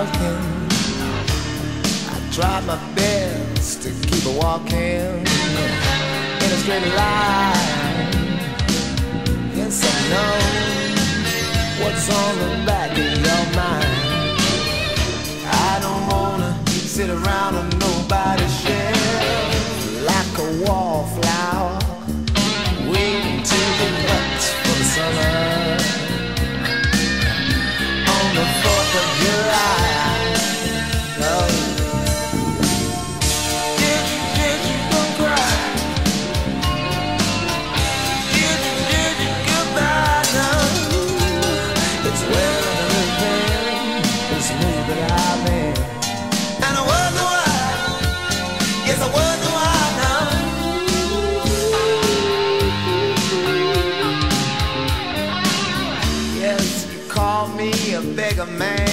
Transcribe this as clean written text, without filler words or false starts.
talking. I tried my best to keep it walking in a straight line. Yes, I know what's on the back of your mind. I don't wanna sit around on nobody's shelf like a wallflower, waiting to be plucked for the summer. On the 4th of July, oh. Did you go cry? Did you goodbye? No, it's well everything is moved that I've been. And I wonder why, yes I wonder why now. Yes, you call me a beggar man,